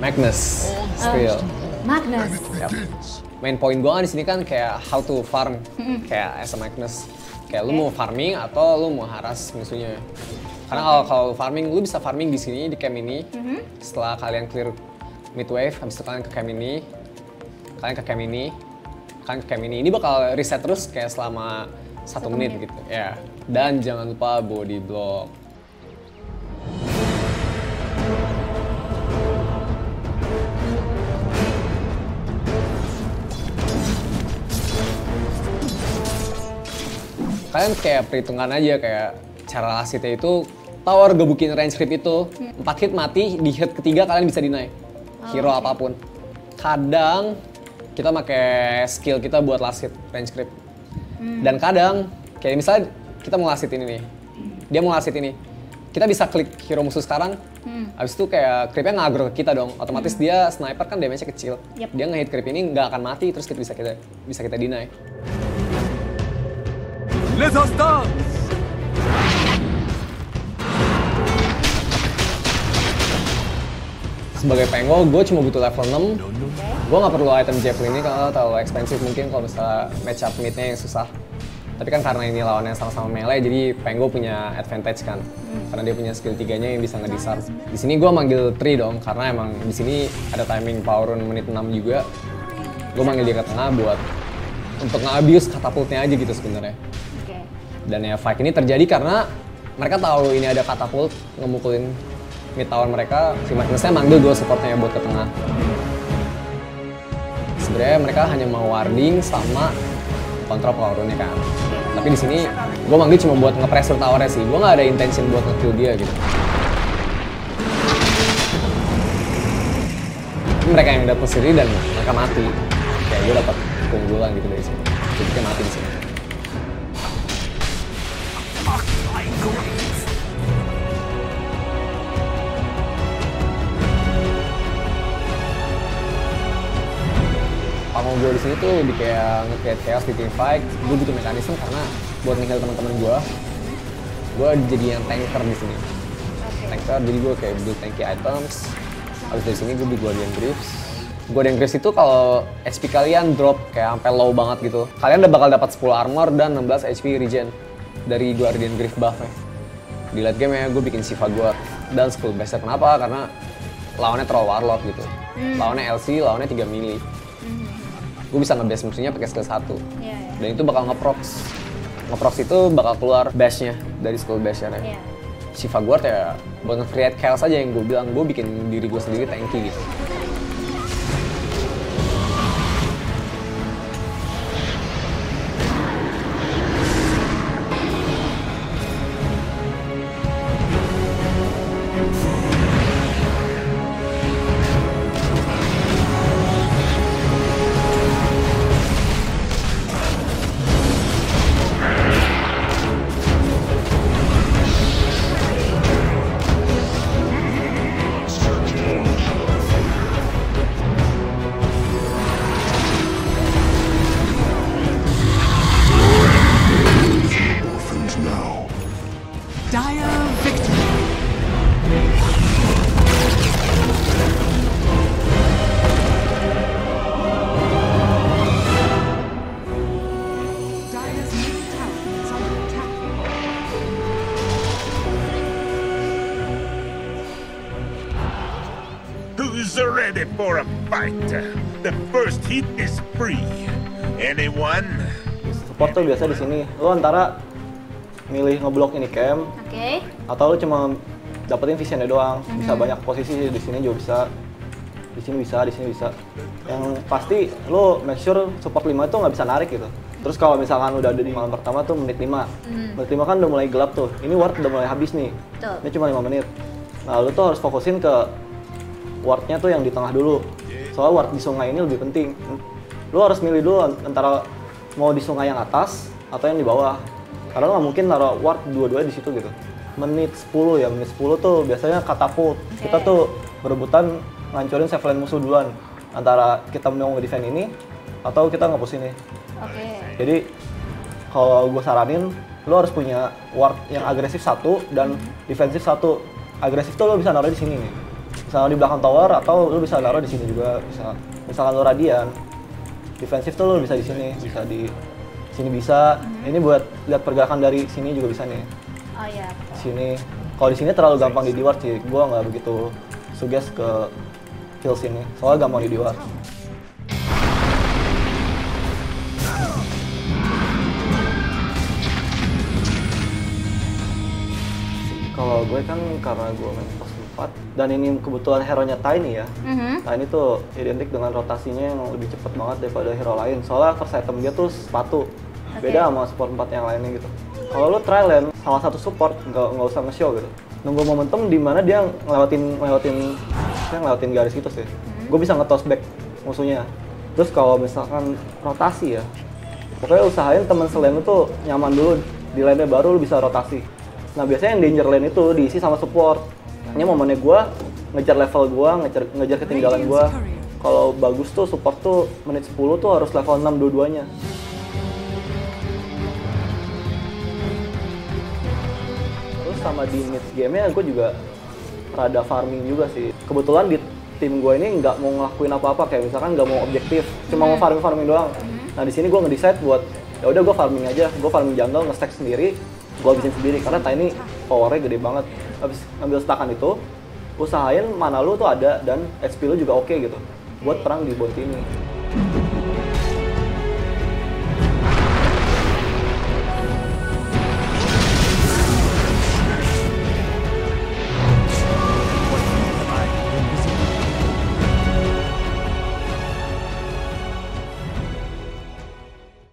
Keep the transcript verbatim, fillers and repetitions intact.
Magnus, still. Oh, Magnus. Yep. Main point gue kan di sini kan kayak how to farm, mm-hmm. kayak as a Magnus. Kayak okay. lu mau farming atau lu mau haras musuhnya. Karena kalau okay. kalau farming, lu bisa farming di sini di camp ini. Mm-hmm. Setelah kalian clear mid wave, habis itu kalian ke camp ini, kalian ke camp ini, kalian ke camp ini. Ini bakal reset terus kayak selama satu, satu menit, menit gitu. Ya. Dan jangan lupa body block. Kalian kayak perhitungan aja kayak cara lasitnya itu tower gebukin range creep itu empat hit mati, di hit ketiga kalian bisa deny hero oh, okay. apapun. Kadang kita pakai skill kita buat last hit range creep. Hmm. Dan kadang kayak misalnya kita mau last hit ini nih. Dia mau last hit ini. Kita bisa klik hero musuh sekarang. Hmm. Abis itu kayak creepnya ngagro ke kita dong. Otomatis hmm. dia sniper kan damage-nya kecil. Yep. Dia nge-hit creep ini nggak akan mati terus kita bisa kita bisa kita deny. Let us dance! Sebagai pengo, gue cuma butuh level enam. Gue nggak perlu item javelin ini karena terlalu expensive mungkin kalau misalnya match up mid-nya yang susah. Tapi kan karena ini lawannya sama-sama melee, jadi pengo punya advantage kan. Hmm. Karena dia punya skill tiganya yang bisa nge-disarm. Di sini gue manggil Tri dong, karena emang di sini ada timing power run menit enam juga. Gue manggil dia ke tengah buat untuk nge-abuse katapultnya aja gitu sebenarnya. Dan ya fight ini terjadi karena mereka tahu ini ada katapult ngemukulin mid tower mereka. Si Magnusnya manggil dua supportnya buat ke tengah. Sebenarnya mereka hanya mau warding sama kontrol power rune-nya kan. Tapi di sini gue manggil cuma buat nge-pressure towernya sih. Gue nggak ada intention buat nge-kill dia gitu. Tapi mereka yang datang sendiri dan mereka mati. Kayak gue dapat keunggulan gitu dari sini. Jadi dia mati di sini. Panggung gue di sini tuh lebih kayak nge-create chaos di team fight. Gue butuh mekanisme karena buat nge-heal teman-teman gue. Gue jadi yang tanker di sini. Okay. Tanker, jadi gue kayak build tanky items. Habis dari sini gue build Guardian Greaves. Guardian Greaves itu kalau H P kalian drop kayak sampai low banget gitu. Kalian udah bakal dapat sepuluh armor dan enam belas H P regen dari Guardian Greaves buff-nya. Di late game ya gue bikin Shiva Guard dan skill base. Kenapa? Karena lawannya terlalu warlock gitu. Mm. Lawannya L C, lawannya tiga mili. Mm. Gue bisa nge-base musuhnya pakai skill satu. Yeah, yeah. Dan itu bakal nge-procs. Nge-procs itu bakal keluar bash-nya dari skill base-nya. Yeah. Shiva Guard ya buat nge-create chaos aja yang gue bilang. Gue bikin diri gue sendiri tanky gitu. Ready for a fight. The first hit is free. Anyone? Support tuh biasa di sini. Lo antara milih ngeblok ini camp, okay. atau lo cuma dapetin visionnya doang. Mm-hmm. Bisa banyak posisi di sini juga bisa. Di sini bisa, di sini bisa. Yang pasti lo make sure support lima itu nggak bisa narik gitu. Terus kalau misalkan udah ada di malam pertama tuh menit lima. Mm. Menit lima kan udah mulai gelap tuh. Ini ward udah mulai habis nih. Tuh. Ini cuma lima menit. Nah, lo tuh harus fokusin ke wardnya tuh yang di tengah dulu. Soalnya ward di sungai ini lebih penting. Lo harus milih dulu antara mau di sungai yang atas atau yang di bawah. Karena lo nggak mungkin naruh ward dua-duanya di situ gitu. Menit sepuluh ya, menit sepuluh tuh biasanya katapult. Okay. Kita tuh berebutan ngancurin save lane musuh duluan. Antara kita mau nge-defend ini atau kita nge-push ini. Okay. Jadi kalau gue saranin, lo harus punya ward yang agresif satu dan defensif satu. Agresif tuh lo bisa naruh di sini nih. misalkan di belakang tower atau lu bisa naruh di sini juga bisa. Misalkan lu radian, defensif tuh lu bisa di sini, bisa di sini bisa. Mm-hmm. Ini buat lihat pergerakan dari sini juga bisa nih. Oh iya. Sini. Kalau di sini terlalu gampang di diwart sih. Gua nggak begitu suggest ke kill sini. Soalnya gampang di diwart. Kalau gue kan karena gue main pos empat dan ini kebetulan hero-nya Tiny ya. Mm-hmm. Tiny tuh identik dengan rotasinya yang lebih cepet banget daripada hero lain. Soalnya first item dia tuh sepatu. Okay. Beda sama support empat yang lainnya gitu. Kalau lu try lane salah satu support nggak nggak usah nge-show gitu. Nunggu momentum di mana dia ngelewatin ngelewatin dia ngelewatin garis gitu sih. Mm-hmm. Gue bisa nge-toss back musuhnya. Terus kalau misalkan rotasi ya, pokoknya usahain teman selain lu tuh nyaman dulu di lane baru lu bisa rotasi. Nah biasanya yang danger lane itu diisi sama support. Hanya momennya gue ngejar level gue, ngejar, ngejar ketinggalan gue. Kalau bagus tuh support tuh menit sepuluh tuh harus level enam dua-duanya. Terus sama di mid game-nya gue juga rada farming juga sih. Kebetulan di tim gue ini nggak mau ngelakuin apa-apa, kayak misalkan nggak mau objektif, cuma mau farming-farming doang. Nah di sini gue nge-decide buat ya udah gue farming aja, gue farming jungle, nge-stack sendiri. Gue habisin sendiri karena Tiny powernya gede banget. Habis ngambil stakan itu, usahain mana lu tuh ada dan H P lu juga oke okay gitu buat perang di bot ini.